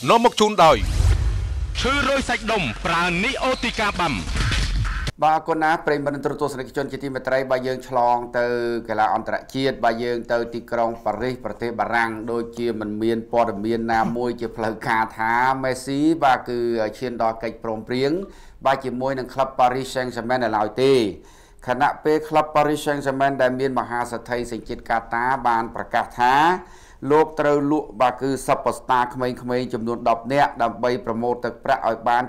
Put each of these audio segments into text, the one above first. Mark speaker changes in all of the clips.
Speaker 1: នាំមកជូនដោយឈើរយសាច់ដុំប្រើនីអូទីកាបាំបាទគុណណាប្រិយមិត្តទស្សនិកជនជាទីមេត្រីបើយើងឆ្លងទៅកីឡាអន្តរជាតិបើយើងទៅទីក្រុងប៉ារីសប្រទេសបារាំងដូចជាមិនមានព័ត៌មានណាមួយជាផ្លូវការថាមេស៊ីបាទគឺឈានដល់កិច្ចព្រមព្រៀងបាទជាមួយនឹងក្លឹប Paris Saint-Germain នៅឡើយទេខណៈពេលក្លឹប Paris Saint-Germain ដែលមានមហាសេដ្ឋីសញ្ជាតិកាតាបានប្រកាសថាលោកត្រូវលក់បាទគឺសពស្តារក្មេងៗចំនួន10នាក់ដើម្បីប្រមូលទឹកប្រាក់ឲ្យបាន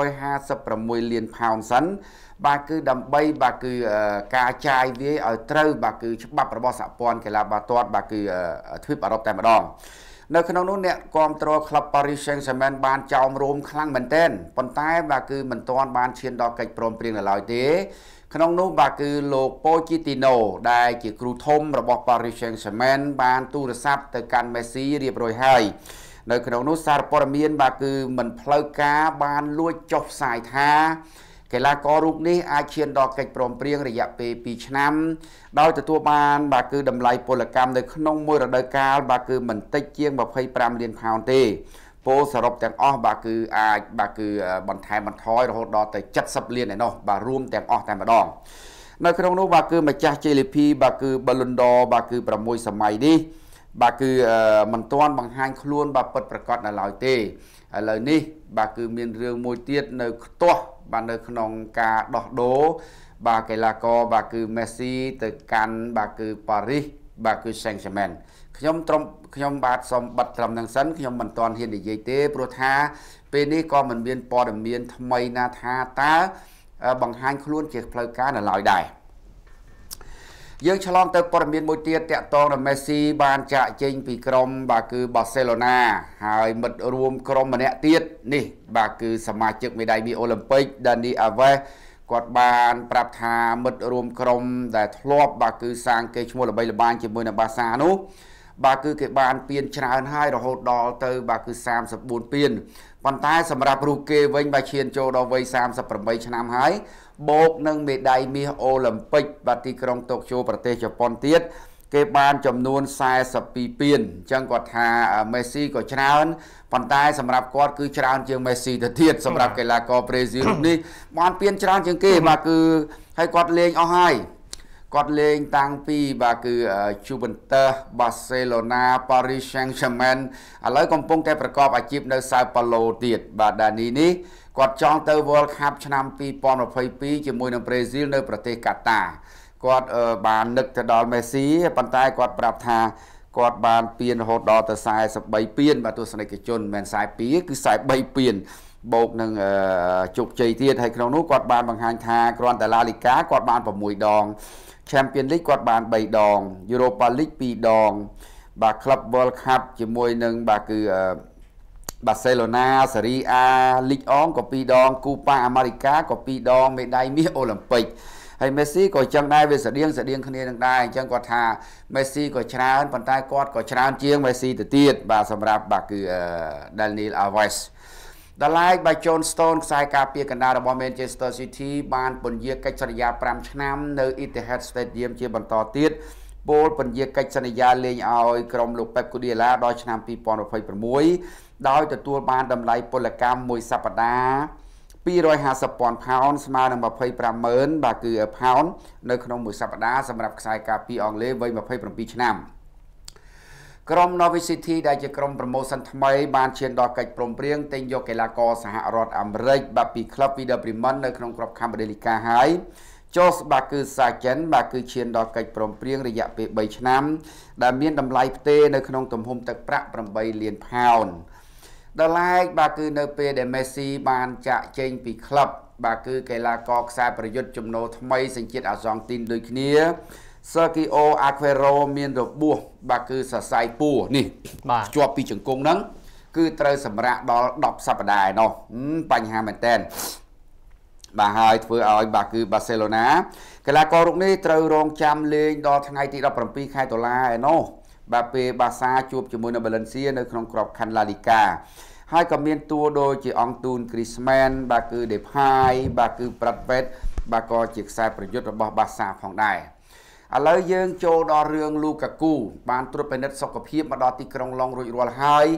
Speaker 1: 256លានផោនសិនបាទគឺដើម្បីបាទគឺការចាយវាយឲ្យត្រូវបាទគឺច្បាប់របស់សហព័ន្ធកីឡាបាល់ទាត់បាទគឺទ្វីបអឺរ៉ុបតែម្ដងនៅក្នុងនោះអ្នកគាំទ្រក្លឹប Paris Saint-Germain បានចោមរោមខ្លាំងមែនទែនប៉ុន្តែបាទគឺមិនទាន់បានឈានដល់កិច្ចព្រមព្រៀងនៅឡើយទេក្នុងនោះបាទគឺលោកប៉ូជីទីណូដែលជាគ្រូធំរបស់ Paris Saint-Germain បានទូរស័ព្ទទៅកាន់មេស៊ីរៀបរយហើយនៅក្នុងនោះសារព័ត៌មានបាទគឺមិនផ្លូវការបានលួចចុះផ្សាយថាកីឡាកររូបនេះអាចឈានដល់កិច្ចព្រមព្រៀងរយៈពេល2ឆ្នាំដោយទទួលបានបាទគឺតម្លៃពលកម្មនៅក្នុងមួយរដូវកាលបាទគឺមិនតិចជាង25លានផោនទេពលសរុបទាំងអស់បាទគឺអាចបាទគឺបន្ថែមបន្ថយរហូតដល់ទៅ70លានឯណោះបាទរួមទាំងអស់តែម្ដងនៅក្នុងនោះបាទគឺម្ចាស់ជេលីភីបាទគឺ Ballon d'Or បាទគឺ6សម័យនេះបាទគឺមិនទាន់បង្ហាញខ្លួនបាទពិតប្រាកដនៅឡើយទេឥឡូវនេះបាទគឺមានរឿងមួយទៀតនៅខ្ទាស់បាទនៅក្នុងការដោះដូរបាទកីឡាករបាទគឺមេស៊ីទៅកាន់បាទគឺប៉ារីសបាទគឺ Saint-Germain ខ្ញុំបាទសូមបិទត្រឹមនឹងសិនខ្ញុំមិនទាន់ហ៊ាននិយាយទេព្រោះថាពេលនេះក៏មិនមានព័ត៌មានថ្មីណាថាតើបង្ហាញខ្លួនជាផ្លូវការនៅឡើយដែរយើងឆ្លងទៅព័ត៌មានមួយទៀតតាក់ទងនឹងមេស៊ីបានចាក់ចេញពីក្រុមបាទគឺបាសេឡូណាហើយមិត្តរួមក្រុមម្នាក់ទៀតនេះបាទគឺសមាជិកមេដាយមាសអូឡ িম্প ិក Dani Alves គាត់បានប្រាប់ថាមិត្តរួមក្រុមដែលធ្លាប់បាទគឺសាងកេរ្តិ៍ឈ្មោះល្បីល្បាញជាមួយនឹងបាសានោះបាទគឺគេបានពៀនច្រើនហើយរហូតដល់ទៅបាទគឺ34ពៀនប៉ុន្តែសម្រាប់រូបគេវិញបាទឈានចូលដល់វ័យ38ឆ្នាំហើយបូកនឹងមេដាយមាសអូឡ িম্প ិកបាទទីក្រុងតូក្យូប្រទេសជប៉ុនទៀតគេបានចំនួន42ពៀនអញ្ចឹងគាត់ថាមេស៊ីក៏ច្រើនប៉ុន្តែសម្រាប់គាត់គឺច្រើនជាងមេស៊ីទៅទៀតសម្រាប់កីឡាករប្រេស៊ីលនេះបានពៀនច្រើនជាងគេបាទគឺហើយគាត់លេងអស់ហើយគាត់លេងតាំងពីបាទគឺ Juventus Barcelona Paris Saint-Germain ឥឡូវកំពុងតែប្រកបអាជីពនៅ Sao Paulo ទៀតបាទដានីនេះគាត់ចង់ទៅ World Cup ឆ្នាំ2022ជាមួយនឹងប្រេស៊ីលនៅប្រទេសកាតាគាត់បាននឹកទៅដល់មេស៊ីប៉ុន្តែគាត់ប្រាប់ថាគាត់បានពៀនរហូតដល់ទៅ43ពៀនបាទទស្សនិកជនមិនមែន42គឺ43ពៀនបូកនឹងជោគជ័យទៀតហើយក្នុងនោះគាត់បានបង្ហាញថាគ្រាន់តែឡាលីកាគាត់បាន6ដង Champions League គាត់បាន3ដង Europa League 2ដងបាទ Club World Cup ជាមួយនឹងបាទគឺ Barcelona Serie A Ligue 1ក៏2ដង Copa America ក៏2ដងមេដាយមាសអូឡ িম্প ិកហើយមេស៊ីក៏ចឹងដែរវាស្តៀងគ្នានឹងដែរអញ្ចឹងគាត់ថាមេស៊ីក៏ច្រើនប៉ុន្តែគាត់ក៏ច្រើនជាងមេស៊ីទៅទៀតបាទសម្រាប់បាទគឺ Daniel Alves ដល់ឡែកបាទ John Stone ខ្សែការពារកណ្ដាលរបស់ Manchester City បានពន្យាកិច្ចសន្យា5ឆ្នាំនៅ Etihad Stadium ជាបន្តទៀតពលពន្យាកិច្ចសន្យាលេងឲ្យក្រុមលោក Pep Guardiola ដល់ឆ្នាំ2026ដោយទទួលបានតម្លៃពលកម្មមួយសប្តាហ៍250,000 ផោនស្មើនឹង250000បាទគឺផោននៅក្នុងមួយសប្តាហ៍សម្រាប់ខ្សែការពារអង់គ្លេសវ័យ27ឆ្នាំក្រុម Norwich City ដែលជាក្រុម promotion ថ្មីបានឈានដល់កិច្ចព្រមព្រៀងទិញយកកីឡាករសហរដ្ឋអាមេរិកបាទពីក្លឹប Werder Bremen នៅក្នុងក្របខ័ណ្ឌ Bundesliga ហើយ Jos បាទគឺ Sargent បាទគឺឈានដល់កិច្ចព្រមព្រៀងរយៈពេល3ឆ្នាំដែលមានតម្លៃផ្ទេរនៅក្នុងទំហំទឹកប្រាក់8លានផោនដល់ឡែកបាទគឺនៅពេលដែល Messi បានចាក់ចេញពីក្លឹបបាទគឺកីឡាករខ្សែប្រយុទ្ធចំណូលថ្មីសញ្ជាតិអាហ្សង់ទីនដូចគ្នា Sergio Aguero មានរបួសបាទគឺសរសៃពួរនេះបាទជាប់ពីជង្គង់ហ្នឹងគឺត្រូវសម្រាកដល់10សប្តាហ៍ឯណោះបញ្ហាមែនតើបាទហើយធ្វើឲ្យបាទគឺ Barcelona កីឡាកររូបនេះត្រូវរងចាំលេងដល់ថ្ងៃទី17ខែតុលាឯណោះបាទពេលបាសាជួបជាមួយនៅ Valencia នៅក្នុងក្របខ័ណ្ឌ La Liga ហើយក៏មានតួដូចជាអង្គទូន Griezmann បាទគឺ Depay បាទគឺ Bradford បាទក៏ជាខ្សែប្រយុទ្ធរបស់បាសាផងដែរឥឡូវយើងចូលដល់រឿង Lukaku បានត្រួតពិនិត្យសុខភាពមកដល់ទីក្រុងឡុងរួចរាល់ហើយ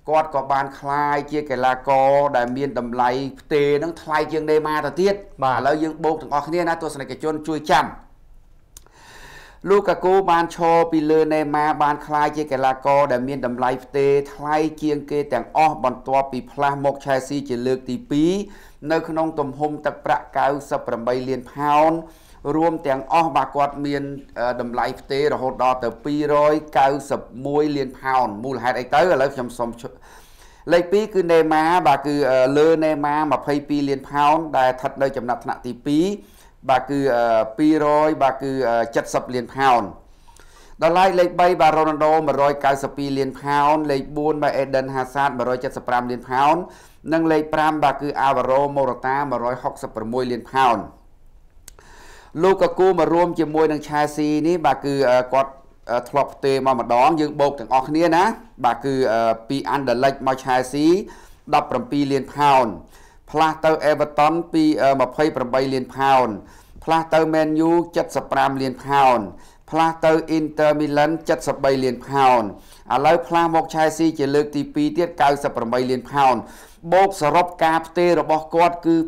Speaker 1: គាត់ក៏បានខ្លាយជាកីឡាករដែលមានតម្លៃផ្ទេនឹងថ្លៃជាងនេម៉ាទៅទៀតឥឡូវយើងបូកទាំងអស់គ្នាណាទស្សនិកជនជួយចាំលូកាគូបានឈរពីលើនេម៉ាបានខ្លាយជាកីឡាករដែលមានតម្លៃផ្ទេថ្លៃជាងគេទាំងអស់បន្ទាប់ពីផ្លាស់មកឆែស៊ីជាលើកទី2នៅក្នុងទំហំទឹកប្រាក់98លានផោនរួមទាំងអស់បាទគាត់មានតម្លៃផ្ទេរហូតដល់ទៅ291លានផោនមូលហេតុអីទៅឥឡូវខ្ញុំសូមលេខ2គឺនេម៉ាបាទគឺលើនេម៉ា22លានផោនដែលស្ថិតនៅចំណាត់ថ្នាក់ទី2បាទគឺ200បាទគឺ70លានផោនដល់ឡែកលេខ3បាទរ៉ូណាល់ដូ192លានផោនលេខ4បាទអេដិនហាសាត175លានផោននិងលេខ5បាទគឺអាវ៉ារ៉ូម៉ូរ៉ាតា166លានផោនលូកាគូមករួមជាមួយនឹងឆែស៊ីនេះបាទគឺគាត់ធ្លាប់ផ្ទេមកម្ដងយើងបូកទាំងអស់គ្នាណាបាទគឺពីអាន់ដឺលិចមកឆែស៊ី17លានផោនផ្លាស់ទៅអេវើតុនពី28លានផោនផ្លាស់ទៅមែនយូ75លានផោនផ្លាស់ទៅអ៊ីនទ័រមីឡាន់73លានផោនឥឡូវផ្លាស់មកឆែស៊ីជាលើកទី2ទៀត98លានផោនបូកសរុបការផ្ទេរបស់គាត់គឺ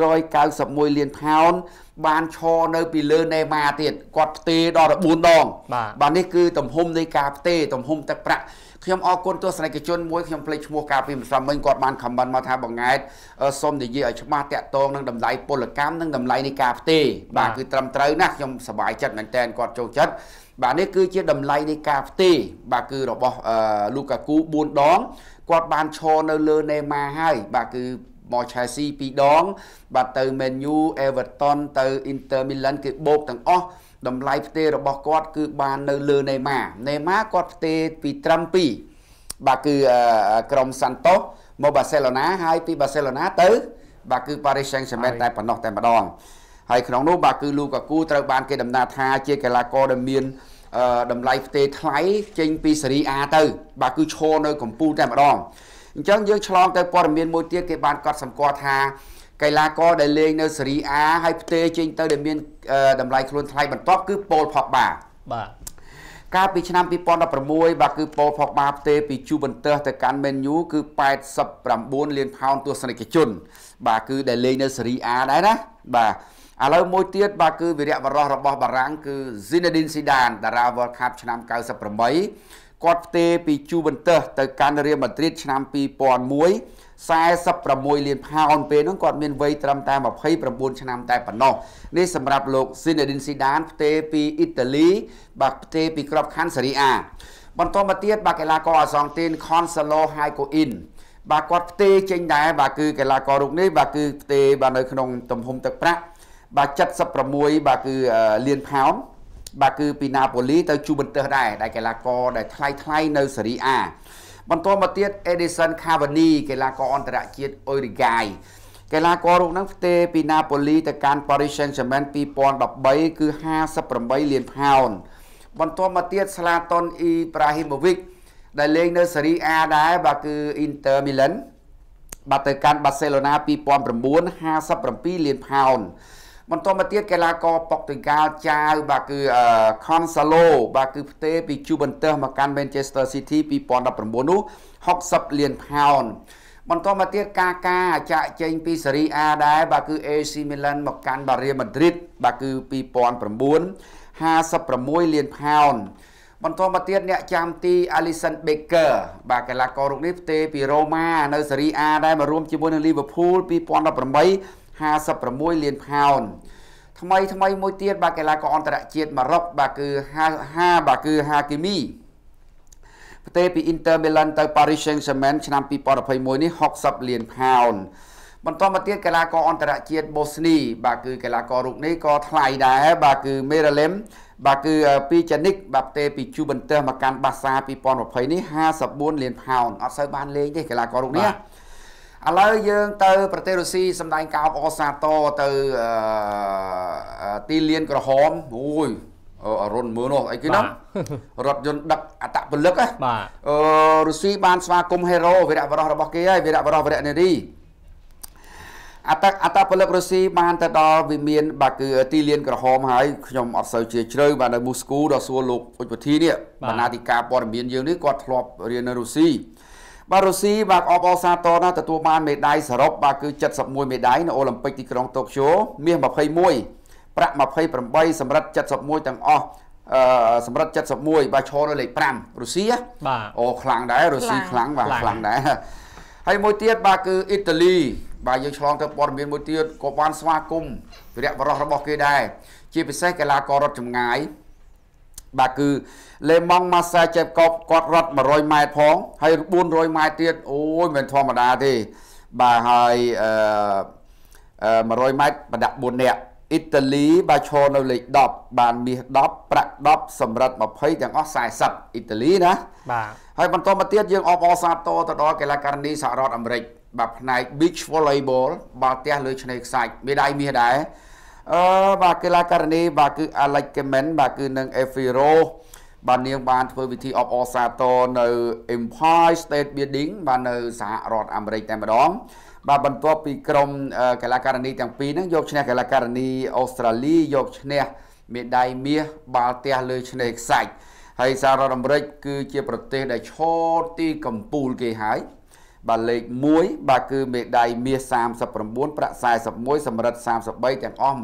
Speaker 1: 291លានផោនបានឈរនៅពីលើនេម៉ាទៀតគាត់ផ្ទេដល់14ដងបាទនេះគឺទំហំនៃការផ្ទេទំហំទឹកប្រាក់ខ្ញុំអរគុណទស្សនិកជនមួយខ្ញុំភ្លេចឈ្មោះការពីម្សិលមិញគាត់បានខមមិនមកថាបងង៉ែតសូមនិយាយឲ្យច្បាស់តាក់ទងនឹងតម្លៃពលកម្មនិងតម្លៃនៃការផ្ទេបាទគឺត្រឹមត្រូវណាស់ខ្ញុំសប្បាយចិត្តមែនតើគាត់ចូលចិត្តបាទនេះគឺជាតម្លៃនៃការផ្ទេបាទគឺរបស់លូកាគូ4ដងគាត់បានឈរនៅលើនេម៉ាហើយបាទគឺមកឆែស៊ី2ដងបាទទៅមែនយូអេវើតុនទៅអ៊ីនទ័រមីឡាន់គេបូកទាំងអស់តម្លៃផ្ទេរបស់គាត់គឺបាននៅលើនេម៉ាគាត់ផ្ទេពីត្រឹម2បាទគឺក្រុមសាន់តូសមកបាសេឡូណាហើយពីបាសេឡូណាទៅបាទគឺប៉ារីស Saint-Germain តែប៉ុណ្ណោះតែម្ដងហើយក្នុងនោះបាទគឺលូកាគូត្រូវបានគេដំណើរថាជាកីឡាករដែលមានតម្លៃផ្ទេថ្លៃចេញពីស៊េរី A ទៅបាទគឺឈរនៅកំពូលតែម្ដងអញ្ចឹងយើងឆ្លងទៅព័ត៌មានមួយទៀតគេបានកត់សម្គាល់ថាកីឡាករដែលលេងនៅស៊េរី A ហើយផ្ទេចេញទៅដែលមានតម្លៃខ្លួនថ្លៃបន្ទាប់គឺប៉ូលផកបាបាទកាលពីឆ្នាំ2016បាទគឺប៉ូលផកបាផ្ទេពីជូវិនទ័សទៅកាន់មែនយូគឺ89លានផោនទស្សនិកជនបាទគឺដែលលេងនៅស៊េរី A ដែរណាបាទឥឡូវមួយទៀតបាទគឺវីរៈបរិសុទ្ធរបស់បារាំងគឺ Zinedine Zidane តារា World Cup ឆ្នាំ98គាត់ផ្ទេពីជូវិនទ័សទៅកាន់រៀលម៉ាឌ្រីតឆ្នាំ2001 46លានផោនពេលនោះគាត់មានវ័យត្រឹមតែ29ឆ្នាំតែប៉ុណ្ណោះនេះសម្រាប់លោក Zinedine Zidane ផ្ទេពីអ៊ីតាលីបាទផ្ទេពីក្របខ័ណ្ឌស៊េរី A បន្តមកទៀតបាទកីឡាករអាសង់ទីន Gonzalo Higuain បាទគាត់ផ្ទេចេញដែរបាទគឺកីឡាកររូបនេះបាទគឺផ្ទេបាទនៅក្នុងទំហំទឹកប្រាក់បាទ76បាទគឺលានផោនបាទគឺពីណាប៉ូលីទៅជូវិនទ័សដែរដែលកីឡាករដែលថ្លៃនៅស៊េរី A បន្តមកទៀត Edison Cavani កីឡាករអន្តរជាតិអ៊ុយរីហ្គាយកីឡាកររូបហ្នឹងផ្ទេពីណាប៉ូលីទៅកាន់ Paris Saint-Germain 2013គឺ58លានផោនបន្តមកទៀត Zlatan Ibrahimovic ដែលលេងនៅស៊េរី A ដែរបាទគឺ Inter Milan បាទទៅកាន់ Barcelona 2009 57លានផោនបន្តមកទៀតកីឡាករប៉ុកទុយហ្គាល់ចាវបាទគឺ Gonzalo បាទគឺផ្ទេពីជូវិនទ័សមកកាន់ Manchester City 2019នោះ60លានផោនបន្តមកទៀតកាចាក់ចេញពីស៊េរី A ដែរបាទគឺ AC Milan មកកាន់ Real Madrid បាទគឺ2009 56លានផោនបន្តមកទៀតអ្នកចាំទី Alisson Becker បាទកីឡាកររូបនេះផ្ទេពី Roma នៅស៊េរី A ដែរមករួមជាមួយនឹង Liverpool 2018 56លានផោនថ្មីមួយទៀតបាទកីឡាករអន្តរជាតិម៉ារ៉ុកបាទគឺបាទគឺ Hakimi ផ្ទេពី Inter Milan ទៅ Paris Saint-Germain ឆ្នាំ2021នេះ60លានផោនបន្តមកទៀតកីឡាករអន្តរជាតិបូស្នីបាទគឺកីឡាកររូបនេះក៏ថ្លៃដែរបាទគឺ Miralem បាទគឺពីចានិកបាទផ្ទេពីជូវិនទ័សមកកាន់បាសា2020នេះ54លានផោនអត់សូវបានលេងទេកីឡាកររូបនេះឥឡូវយើងទៅប្រទេសរុស្ស៊ីសម្ដែងការអបអរសាទរទៅទីលានក្រហមអូយរុនមើលនោះអីគេនោះរថយន្តដឹកអត្តពលិកបាទរុស្ស៊ីបានស្វាគមន៍ហេរ៉ូវីរៈបរិសុទ្ធរបស់គេហើយវីរៈបរិសុទ្ធវីរៈនារីអត្តពលិករុស្ស៊ីបានទៅដល់វិមានបាទគឺទីលានក្រហមហើយខ្ញុំអត់សូវជាជ្រៅបាទនៅមូស្គូដល់សួរលោកឧបធីនេះបណ្ណាធិការព័ត៌មានយើងនេះគាត់ធ្លាប់រៀននៅរុស្ស៊ីបាទរុស្ស៊ីបាទអបអរសាទរណាស់ទទួលបានមេដាយសរុបបាទគឺ71មេដាយនៅអូឡ িম্প ិកទីក្រុងតូក្យូមាស21ប្រាក់28សម្រាប់71ទាំងអស់សម្រាប់71បាទឈរនៅលេខ5រុស្ស៊ីបាទអូខ្លាំងដែររុស្ស៊ីខ្លាំងបាទខ្លាំងដែរហើយមួយទៀតបាទគឺអ៊ីតាលីបាទយើងឆ្លងទៅព័ត៌មានមួយទៀតក៏បានស្វាគមន៍វីរៈបរិសុទ្ធរបស់គេដែរជាពិសេសកីឡាកររត់ចម្ងាយបាទគឺលេម៉ង់ម៉ាសាចេបកបគាត់រត់100ម៉ែត្រផងហើយ400ម៉ែត្រទៀតអូយមិនធម្មតាទេបាទហើយ100ម៉ែត្របដាក់4នាក់អ៊ីតាលីបាទឈរនៅលេខ10បានមាស10ប្រាក់10សម្រាប់20ទាំងអស់40អ៊ីតាលីណាបាទហើយបន្តមកទៀតយើងអបអរសាទរទៅដល់កីឡាករនីសហរដ្ឋអាមេរិកបាទផ្នែក beach volleyball បាល់ទះលើឆ្នេរខ្សាច់មេដាយមាសដែរបាទកីឡាករនីបាទគឺ Alex Kemen បាទគឺនឹង Efiro បាទនាងបានធ្វើពិធីអបអរសាទរនៅ Empire State Building បាទនៅសហរដ្ឋអាមេរិកតែម្ដងបាទបន្ទាប់ពីក្រុមកីឡាករនីទាំងពីរហ្នឹងយកឈ្នះកីឡាករនីអូស្ត្រាលីយកឈ្នះមេដាយមាសបាល់ទះលើឆ្នេរខ្សាច់ហើយសហរដ្ឋអាមេរិកគឺជាប្រទេសដែលឈរទីកំពូលគេហើយបាទលេខ1បាទគឺមេដាយមាស39ប្រាក់41សម្រិត33ទាំងអស់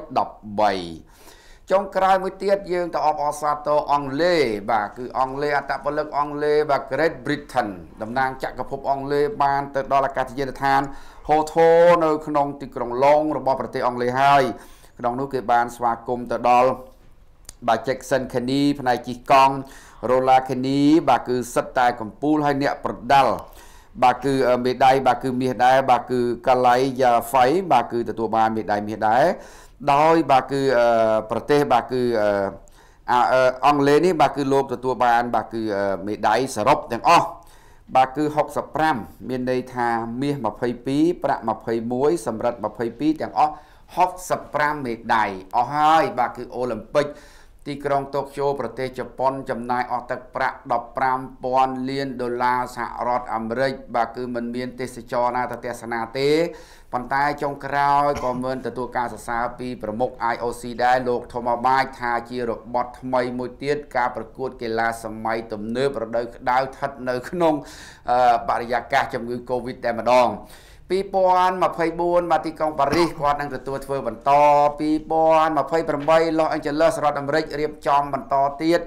Speaker 1: 113ចុងក្រោយមួយទៀតយើងទៅអបអរសាទរអង់គ្លេសបាទគឺអង់គ្លេសអត្តពលិកអង់គ្លេសបាទ Great Britain តំណាងចក្រភពអង់គ្លេសបានទៅដល់អាកាសយានដ្ឋាន Heathrow នៅក្នុងទីក្រុងឡុងរបស់ប្រទេសអង់គ្លេសហើយក្នុងនោះគេបានស្វាគមន៍ទៅដល់បាទ Jackson Kenny ផ្នែកជិះកង់ Rolla Kenny បាទគឺសិតតែកំពូលហើយអ្នកប្រដាល់បាទគឺមេដាយបាទគឺមាសដែរបាទគឺកាឡៃយ៉ាហ្វៃបាទគឺទទួលបានមេដាយមាសដែរដោយបាទគឺប្រទេសបាទគឺអង់គ្លេសនេះបាទគឺលោកទទួលបានបាទគឺមេដាយសរុបទាំងអស់បាទគឺ65មានន័យថាមាស22ប្រាក់21សម្រិត22ទាំងអស់65មេដាយអស់ហើយបាទគឺអូឡ িম্প ិកទីក្រុងតូក្យូប្រទេសជប៉ុនចំណាយអស់ទឹកប្រាក់$15,000 លានសហរដ្ឋអាមេរិកបាទគឺមិនមានទេសចរណាទៅទស្សនាទេប៉ុន្តែចុងក្រោយក៏មានទទួលការសរសើរពីប្រមុខ IOC ដែរលោកថូម៉ាបាចថាជារបត់ថ្មីមួយទៀតការប្រកួតកីឡាសម័យទំនើបរដូវក្តៅស្ថិតនៅក្នុងបរិយាកាសជំងឺ Covid តែម្ដង2024បាទទីក្រុងប៉ារីសគាត់នឹងទទួលធ្វើបន្ត2028 Los Angeles រដ្ឋអាមេរិករៀបចំបន្តទៀត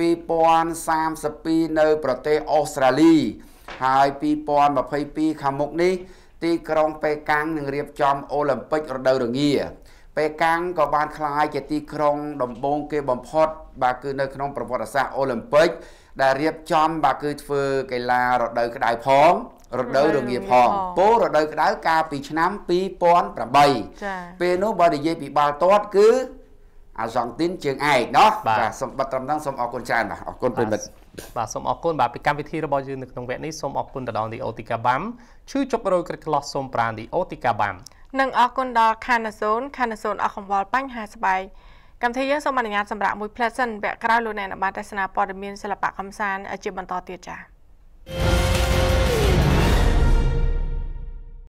Speaker 1: 2032នៅប្រទេសអូស្ត្រាលីហើយ2022ខាងមុខនេះទីក្រុងប៉េកាំងនឹងរៀបចំអូឡ িম্প ិករដូវរងាប៉េកាំងក៏បានក្លាយជាទីក្រុងដំបូងគេបំផុតបាទគឺនៅក្នុងប្រវត្តិសាស្ត្រអូឡ িম্প ិកដែលរៀបចំបាទគឺធ្វើកីឡារដូវក្តៅផងរដូវរងាផងពលរដូវក្តៅកាលពីឆ្នាំ2008ពេលនោះបើនិយាយពីបាល់ទាត់គឺអាហ្សង់ទីនជើងឯកเนาะបាទសូមបិទត្រឹមហ្នឹងសូមអរគុណច្រើនបាទអរគុណប្រិមិត្តបាទសូមអរគុណបាទពីកម្មវិធីរបស់យើងនៅក្នុងវគ្គនេះសូមអរគុណទៅដល់ The Otika Bam ឈឺចុករយក្រិចក្លោះសូមប្រាន The Otika Bam និងអរគុណដល់ Canazone អស់កង្វល់បញ្ហាស្បែកកម្មវិធីយើងសូមអនុញ្ញាតសម្រាប់មួយផ្លែសិនវគ្គក្រោយលោកអ្នកបានទស្សនាព័ត៌មានសិល្បៈកម្សាន្តជាបន្តទៀតចា៎